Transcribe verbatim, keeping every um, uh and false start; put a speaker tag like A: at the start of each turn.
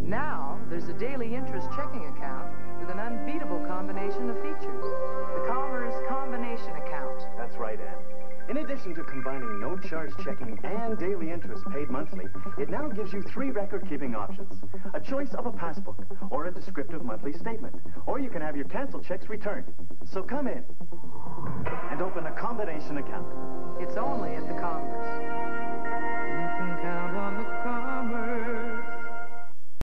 A: Now, there's a daily interest checking account with an unbeatable combination of features. The Commerce Combination Account.
B: That's right, Ann. In addition to combining no-charge checking and daily interest paid monthly, it now gives you three record-keeping options. A choice of a passbook, or a descriptive monthly statement. Or you can have your canceled checks returned. So come in and open a combination account.
A: It's only at the Commerce. You can count